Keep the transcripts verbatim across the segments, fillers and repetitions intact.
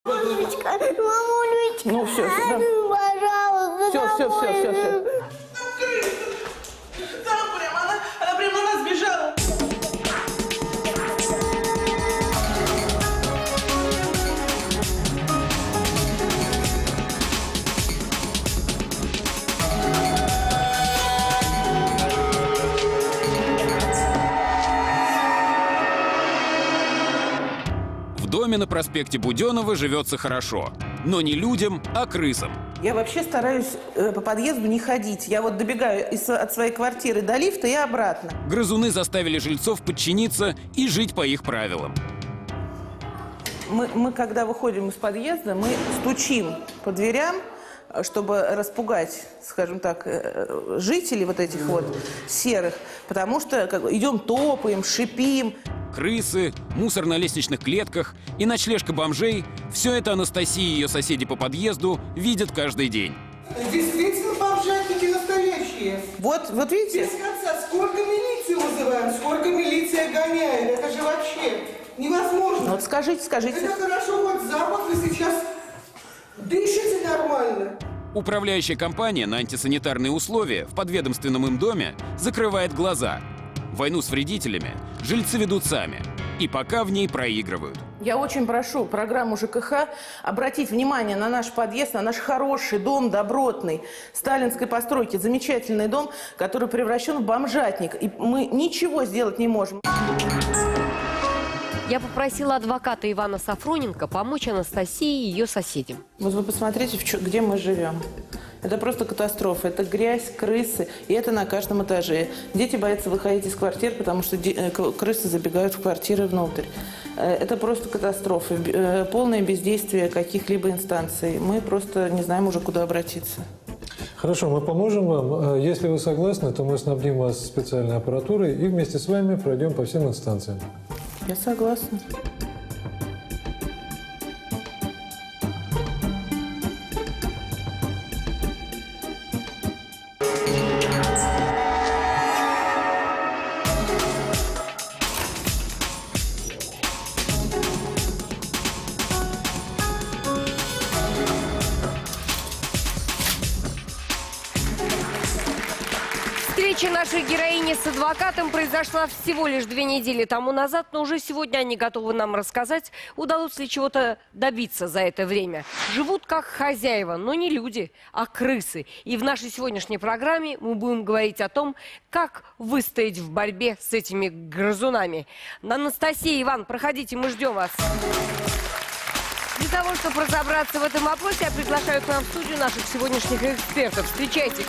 Мамулечка, мамулечка. Ну все, все, да. Пожалуйста, Все, все, все, все, все. Там прям, она, она прям на нас бежала. В доме на проспекте Буденова живется хорошо. Но не людям, а крысам. Я вообще стараюсь э, по подъезду не ходить. Я вот добегаю из, от своей квартиры до лифта и обратно. Грызуны заставили жильцов подчиниться и жить по их правилам. Мы, мы когда выходим из подъезда, мы стучим по дверям, чтобы распугать, скажем так, жителей вот этих вот серых. Потому что как, идем топаем, шипим. Крысы, мусор на лестничных клетках и ночлежка бомжей – все это Анастасия и ее соседи по подъезду видят каждый день. Действительно, бомжатники настоящие. Вот, вот видите? Без конца. Сколько милиции вызываем, сколько милиция гоняет. Это же вообще невозможно. Вот скажите, скажите. Это хорошо, вот запах вы сейчас дышите нормально. Управляющая компания на антисанитарные условия в подведомственном им доме закрывает глаза. Войну с вредителями жильцы ведут сами. И пока в ней проигрывают. Я очень прошу программу ЖКХ обратить внимание на наш подъезд, на наш хороший дом, добротный, сталинской постройки. Замечательный дом, который превращен в бомжатник. И мы ничего сделать не можем. Я попросила адвоката Ивана Сафроненко помочь Анастасии и ее соседям. Вот вы посмотрите, где мы живем. Это просто катастрофа. Это грязь, крысы. И это на каждом этаже. Дети боятся выходить из квартир, потому что крысы забегают в квартиры внутрь. Это просто катастрофа. Полное бездействие каких-либо инстанций. Мы просто не знаем уже, куда обратиться. Хорошо, мы поможем вам. Если вы согласны, то мы снабдим вас специальной аппаратурой и вместе с вами пройдем по всем инстанциям. Я согласна. Встреча нашей героини с адвокатом произошла всего лишь две недели тому назад, но уже сегодня они готовы нам рассказать, удалось ли чего-то добиться за это время. Живут как хозяева, но не люди, а крысы. И в нашей сегодняшней программе мы будем говорить о том, как выстоять в борьбе с этими грызунами. Анастасия, Иван, проходите, мы ждем вас. Для того, чтобы разобраться в этом вопросе, я приглашаю к нам в студию наших сегодняшних экспертов. Встречайте.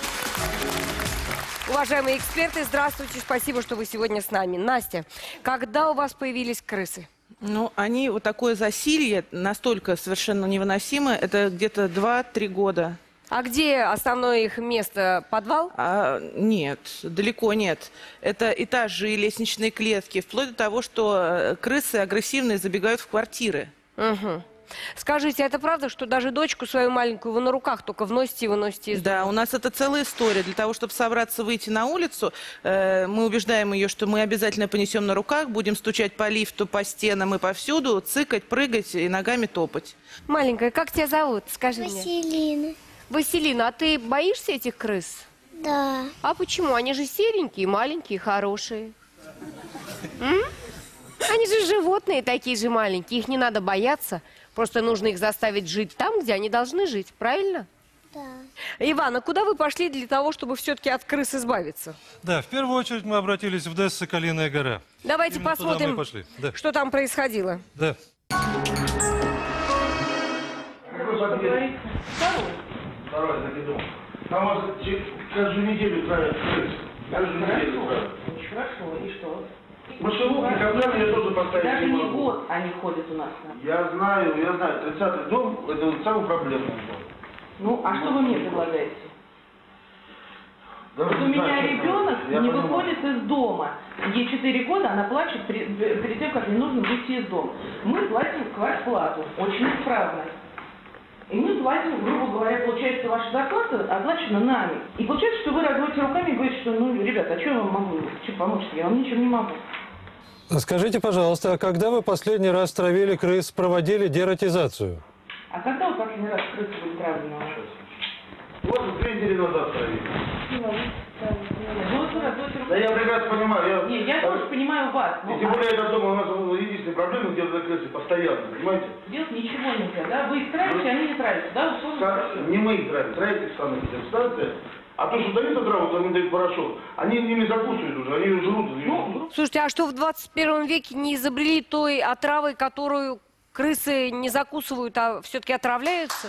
Уважаемые эксперты, здравствуйте, спасибо, что вы сегодня с нами. Настя, когда у вас появились крысы? Ну, они, вот такое засилье, настолько совершенно невыносимое, это где-то два-три года. А где основное их место? Подвал? А, нет, далеко нет. Это этажи, лестничные клетки, вплоть до того, что крысы агрессивные забегают в квартиры. Угу. Скажите, это правда, что даже дочку свою маленькую вы на руках только вносите и выносите из дома? Да, у нас это целая история. Для того, чтобы собраться выйти на улицу, э, мы убеждаем ее, что мы обязательно понесем на руках, будем стучать по лифту, по стенам и повсюду, цыкать, прыгать и ногами топать. Маленькая, как тебя зовут? Скажи мне. Василина. Василина, а ты боишься этих крыс? Да. А почему? Они же серенькие, маленькие, хорошие. М? Они же животные такие же маленькие, их не надо бояться. Просто нужно их заставить жить там, где они должны жить, правильно? Да. Иван, а куда вы пошли для того, чтобы все-таки от крыс избавиться? Да, в первую очередь мы обратились в ДЭС «Соколиная гора». Давайте Именно туда мы посмотрим, пошли. Да. что там происходило. Да. Второй. Второй, так и думал. Там вас каждую неделю травят крыс. Каждую неделю травят. Очень хорошо. И что? Мышеловки, капляны я тоже поставить Даже не не могу. год они ходят у нас. Я знаю, я знаю. тридцатый дом, это вот самый проблемный дом. Ну, а что вы мне предлагаете? Да, Вот у не меня знаю, ребенок я не понимаю. выходит из дома. Ей четыре года, она плачет перед, перед тем, как ей нужно выйти из дома. Мы платим квартплату, очень исправно. И мы платим, грубо говоря, получается, ваша зарплата оплачена нами. И получается, что вы разводите руками и говорите, что, ну, ребята, а что я вам могу? Чем помочь? Я вам ничем не могу. Скажите, пожалуйста, а когда вы последний раз травили крыс, проводили дератизацию? А когда вот последний раз крысы были травлены? Вот две недели назад травили. Ну, вот раз, вот раз. Да я прекрасно понимаю. Я... Нет, я тоже понимаю вас. И но тем более этот дом у нас единственная проблема, где крысы постоянно, понимаете? делать ничего нельзя, да? Вы их травите, они не травятся, да? Условно Как- говоря. Не мы их травим, травите сами станция. А то, что дают траву, там дают порошок, они ими закусывают уже, они ее жрут. Ну, Слушайте, а что в двадцать первом веке не изобрели той отравы, которую крысы не закусывают, а все-таки отравляются?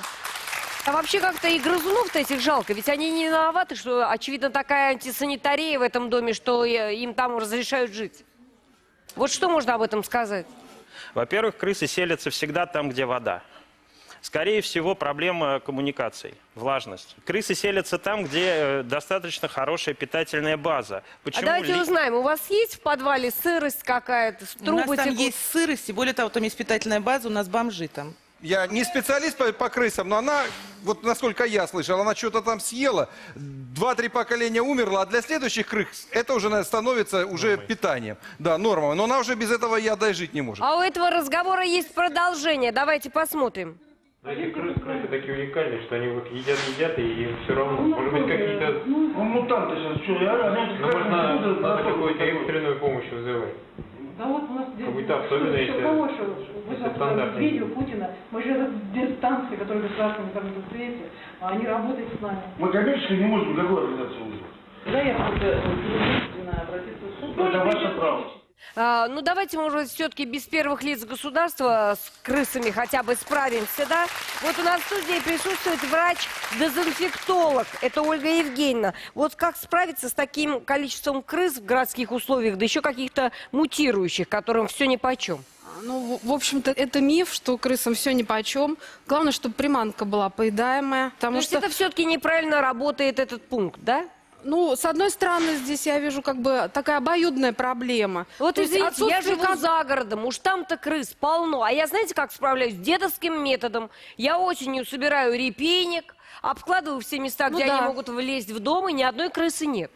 А вообще как-то и грызунов-то этих жалко, ведь они не виноваты, что, очевидно, такая антисанитария в этом доме, что э, им там разрешают жить. Вот что можно об этом сказать? Во-первых, крысы селятся всегда там, где вода. Скорее всего, проблема коммуникаций, влажность. Крысы селятся там, где э, достаточно хорошая питательная база. Почему А давайте ли- узнаем, у вас есть в подвале сырость какая-то, У нас трубы там текут? есть сырость, и более того, там есть питательная база, у нас бомжи там. Я не специалист по, по крысам, но она, вот насколько я слышал, она что-то там съела, два-три поколения умерла, а для следующих крыс это уже наверное, становится уже питанием. Да, нормой. Но она уже без этого яда и жить не может. А у этого разговора есть продолжение, давайте посмотрим. Эти крысы, крысы такие уникальные, что они вот едят, едят, и им все равно. Может быть, какие-то... Ну, мутанты сейчас, что, я... Они, Ну, может, надо, надо какую-то экстренную помощь вызывать. да вот у нас здесь... Какую-то особенную, Что, если- кого, что, вы если знаете, стандартный. Медведева, Путина, мы же без станции, которые государственные там в свете, а они работают с нами. Мы коммерчески не можем какую организацию вызвать. Да, я просто единственное обратиться в суд. Это ваше право. А, ну давайте, может, все-таки без первых лиц государства с крысами хотя бы справимся, да? Вот у нас в студии присутствует врач-дезинфектолог, это Ольга Евгеньевна. Вот как справиться с таким количеством крыс в городских условиях, да еще каких-то мутирующих, которым все нипочем? Ну, в в общем-то, это миф, что крысам все нипочем. Главное, чтобы приманка была поедаемая. То Потому есть что, это все-таки неправильно работает этот пункт, да? ну, с одной стороны, здесь я вижу как бы такая обоюдная проблема. Вот То есть извините, я отсутствие живу кон- за городом, уж там-то крыс полно. А я знаете, как справляюсь? Дедовским методом. Я осенью собираю репейник, обкладываю все места, Ну где да. они могут влезть в дом, и ни одной крысы нет.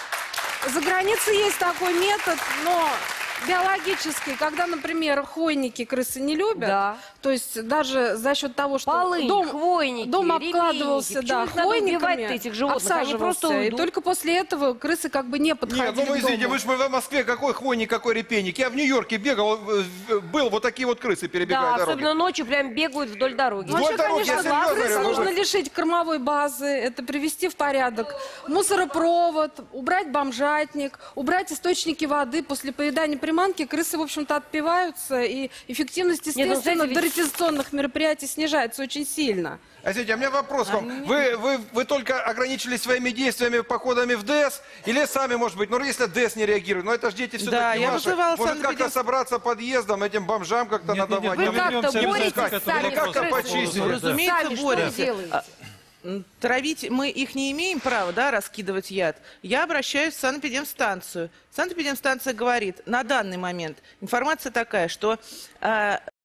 За границей есть такой метод, но биологический, когда, например, хвойники крысы не любят, Да. то есть даже за счет того, что Полынь, дом, хвойники, дом репейники. обкладывался, Почему да, их надо хвойниками, убивать-то, этих животных? Они просто обсаживался, и уйдут. только после этого крысы как бы не подходили Нет, ну вы к извините, дому. вы же в Москве, какой хвойник, какой репейник. Я в Нью-Йорке бегал, э, э, был, вот такие вот крысы Да, перебегают дороги. особенно ночью прям бегают вдоль дороги. Ну, вообще, Вдоль дороги, конечно, я серьезно крыс говорю, нужно вы- лишить кормовой базы, это привести в порядок. Мусоропровод, убрать бомжатник, убрать источники воды. После поедания приманки крысы, в общем-то, отпиваются, и эффективность, Нет, ну, естественно, знаете, ведь- дореволюционных мероприятий снижается очень сильно. А извините, а у меня вопрос к вам. Вы, вы, вы только ограничились своими действиями, походами в ДЭС? Или сами, может быть, ну если ДЭС не реагирует, но это ж дети все-таки Да, я ваши. вызывала Может как-то санэпидем- собраться подъездом, этим бомжам как-то надо нет, Вы мы как-то вернемся боретесь обязательно к этому сами Или как-то с крысами? почистить. Ну, разумеется, Сами что боремся. делаете? М, Травить мы их не имеем права, да, раскидывать яд. Я обращаюсь в санэпидемстанцию. Санэпидемстанция говорит, на данный момент информация такая, что э,